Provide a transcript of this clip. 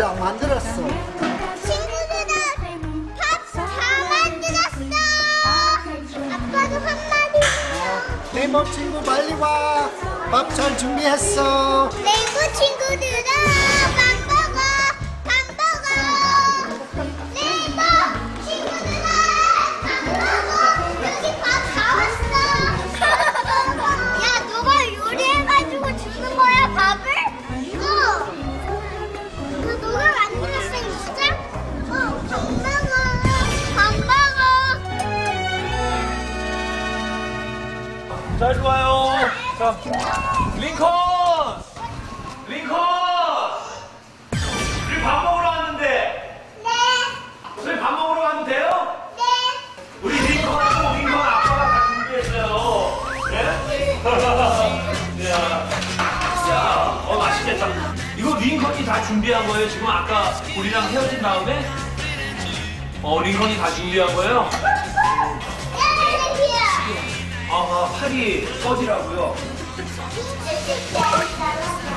다 만들었어. 친구들아, 밥 다 만들었어. 아빠도 한마디 해요. 네이버 친구 빨리 와. 밥 잘 준비했어. 네이버 친구들아, 밥 먹어. 밥 먹어. 네이버 친구들아, 밥 먹어. 여기 밥 다 왔어. 야, 너가 요리해가지고 주는 거야, 밥을? 너가 만들었어, 진짜? 밥 먹어. 밥 먹어. 자, 이리 와요. 자, 링컨! 링컨! 우리 밥 먹으러 왔는데. 네. 저희 밥 먹으러 와도 돼요? 네. 우리 링컨하고 링컨 아빠가 다 준비했어요. 네? 야, 맛있겠다. 이거 링컨이 다 준비한 거예요? 지금 아까 우리랑 헤어진 다음에? 링컨이 다 준비한 거예요? 팔이 꺼지라고요?